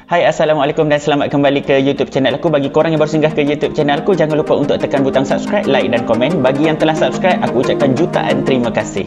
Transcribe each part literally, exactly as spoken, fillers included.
Hai, Assalamualaikum dan selamat kembali ke YouTube channel aku. Bagi korang yang baru singgah ke YouTube channel aku, jangan lupa untuk tekan butang subscribe, like dan komen. Bagi yang telah subscribe, aku ucapkan jutaan terima kasih.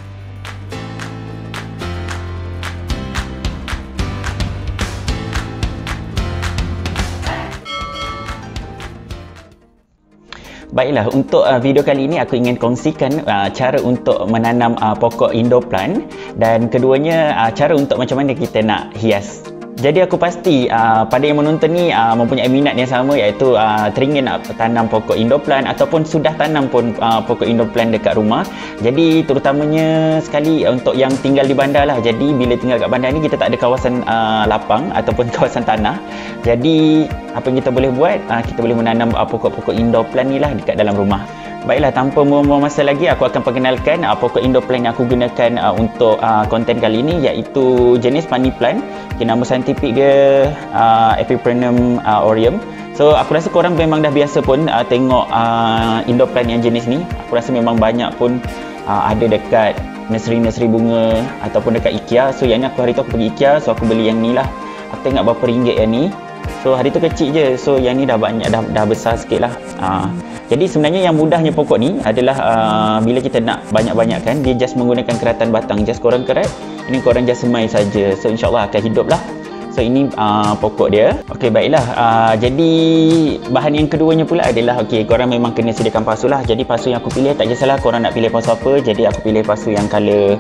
Baiklah, untuk uh, video kali ini aku ingin kongsikan uh, cara untuk menanam uh, pokok indoor plant, dan keduanya uh, cara untuk macam mana kita nak hias. Jadi aku pasti uh, pada yang menonton ni uh, mempunyai minat yang sama, iaitu uh, teringin nak tanam pokok indoor plant ataupun sudah tanam pun uh, pokok indoor plant dekat rumah. Jadi terutamanya sekali untuk yang tinggal di bandar lah. Jadi bila tinggal kat bandar ni kita tak ada kawasan uh, lapang ataupun kawasan tanah. Jadi apa yang kita boleh buat, uh, kita boleh menanam uh, pokok-pokok indoor plant ni lah dekat dalam rumah. Baiklah, tanpa membuang masa lagi, aku akan perkenalkan uh, pokok indoor plant yang aku gunakan uh, untuk uh, konten kali ini, iaitu jenis money plant. Okay, nama saintifik dia uh, Epipremnum uh, aureum. So aku rasa korang memang dah biasa pun uh, tengok uh, indoor plant yang jenis ni. Aku rasa memang banyak pun uh, ada dekat nursery-nursery bunga ataupun dekat IKEA. So yang ni aku hari tu aku pergi IKEA, so aku beli yang ni lah. Aku tengok berapa ringgit yang ni. So hari tu kecil je, so yang ni dah banyak, dah, dah besar sikit lah. uh, Jadi sebenarnya yang mudahnya pokok ni adalah uh, bila kita nak banyak-banyakkan, dia just menggunakan keratan batang. Just korang kerat, ini korang just semai saja. So insyaAllah akan hidup lah. So ini uh, pokok dia. Okey, baiklah. uh, Jadi bahan yang keduanya pula adalah, okey, korang memang kena sediakan pasu lah. Jadi pasu yang aku pilih, tak kisahlah korang nak pilih pasu apa. Jadi aku pilih pasu yang colour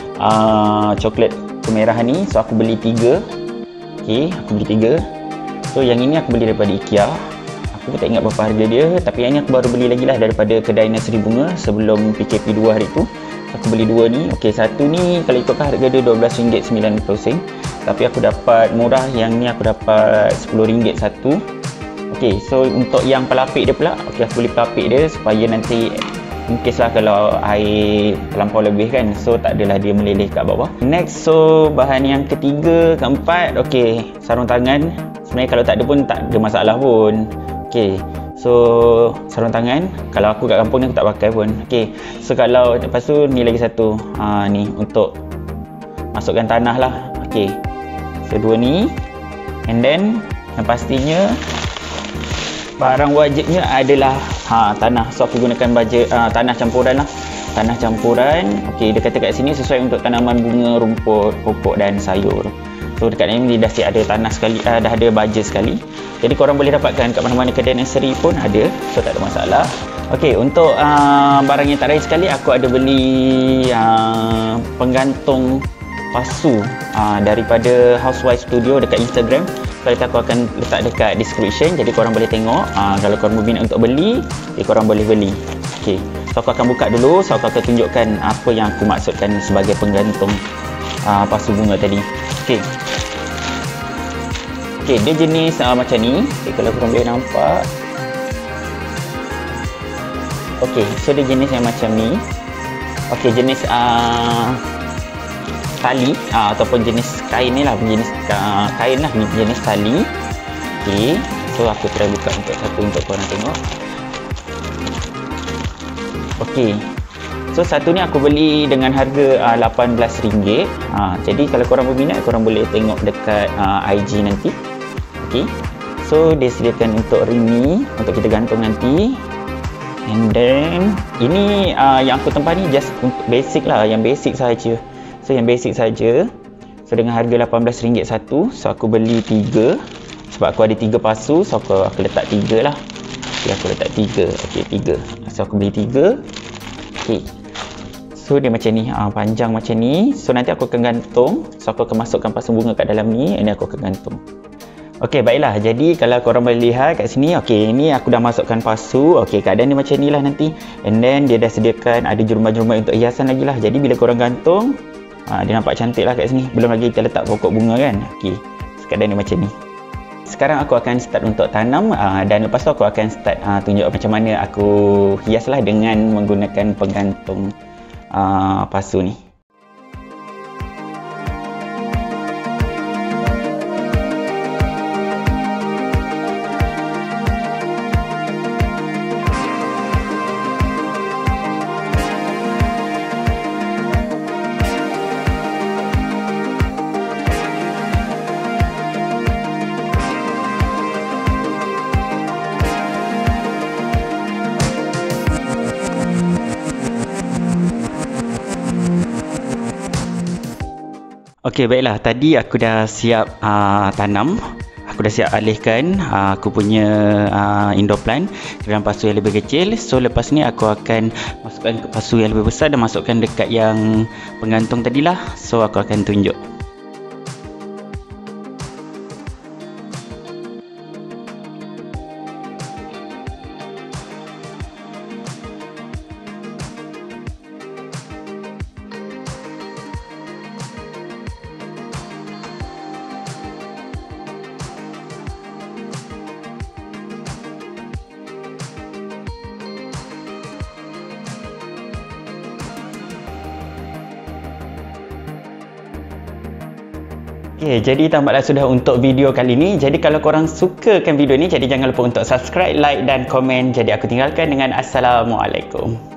uh, coklat kemerahan ni. So aku beli tiga. Okey, aku beli tiga. So yang ini aku beli daripada IKEA. Aku pun tak ingat berapa harga dia, tapi yang ni aku baru beli lagi lah daripada kedai nursery bunga sebelum P K P dua hari tu. Aku beli dua ni. Okey, satu ni kalau ikutkan harga dia dua belas ringgit sembilan puluh sen, tapi aku dapat murah, yang ni aku dapat sepuluh ringgit satu. Okey, so untuk yang pelapik dia pula, okey, aku beli pelapik dia supaya nanti mungkin lah kalau air terlampau lebih kan, so tak adalah dia meleleh kat bawah. Next, so bahan yang ketiga, keempat, okey, sarung tangan. Sebenarnya kalau tak ada pun tak ada masalah pun. Okey, so sarung tangan, kalau aku kat kampung ni aku tak pakai pun. Okey, so kalau lepas tu ni lagi satu, ha, ni untuk masukkan tanah lah. Okey, so dua ni. And then yang pastinya barang wajibnya adalah ha, tanah. So aku gunakan baja, uh, tanah campuran lah. Tanah campuran. Okey, dia kata kat sini sesuai untuk tanaman bunga, rumput, pokok dan sayur. So dekat ni dia dah siap ada tanah sekali, uh, dah ada baja sekali. Jadi korang boleh dapatkan kat mana-mana kedai nursery pun ada. So tak ada masalah. Okey, untuk uh, barang yang tak lain sekali, aku ada beli uh, penggantung pasu uh, daripada Housewife Studio dekat Instagram. Kalau aku akan letak dekat description, jadi korang boleh tengok. uh, Kalau korang berminat untuk beli, jadi korang boleh beli. Okey, so aku akan buka dulu. So aku akan tunjukkan apa yang aku maksudkan sebagai penggantung uh, pasu bunga tadi. Okey, Okey, dia jenis uh, macam ni. Okay, kalau korang boleh nampak. Okey, so dia jenis yang macam ni. Okey, jenis uh, tali uh, ataupun jenis kain ni lah, jenis uh, kain lah, jenis tali. Okey, so aku try buka untuk satu untuk korang tengok. Okey, so satu ni aku beli dengan harga uh, lapan belas ringgit. uh, Jadi kalau korang berminat, korang boleh tengok dekat uh, I G nanti. Okey, so dia sediakan untuk ring ni untuk kita gantung nanti. And then ini uh, yang aku tempah ni just untuk basic lah, yang basic saja. So yang basic saja. So dengan harga lapan belas ringgit satu. So aku beli tiga sebab aku ada tiga pasu. So aku, aku letak tiga lah. Okay, aku letak tiga. Okey, tiga. So aku beli tiga. Okey, so dia macam ni, uh, panjang macam ni. So nanti aku akan gantung. So aku akan masukkan pasu bunga kat dalam ni. Ini aku akan gantung. Okey, baiklah. Jadi kalau korang boleh lihat kat sini, okey, ini aku dah masukkan pasu. Okey, keadaan dia macam ni lah nanti. And then dia dah sediakan ada jurumai-jurumai untuk hiasan lagi lah. Jadi bila korang gantung, uh, dia nampak cantik lah kat sini. Belum lagi kita letak pokok bunga kan. Okey, keadaan dia macam ni. Sekarang aku akan start untuk tanam, uh, dan lepas tu aku akan start uh, tunjuk macam mana aku hias lah dengan menggunakan penggantung uh, pasu ni. Okey, baiklah. Tadi aku dah siap uh, tanam. Aku dah siap alihkan uh, aku punya uh, indoor plant ke dalam pasu yang lebih kecil. So lepas ni aku akan masukkan ke pasu yang lebih besar dan masukkan dekat yang penggantung tadilah. So aku akan tunjuk. Okay, jadi tamatlah sudah untuk video kali ini. Jadi kalau korang sukakan video ni, jadi jangan lupa untuk subscribe, like dan komen. Jadi aku tinggalkan dengan Assalamualaikum.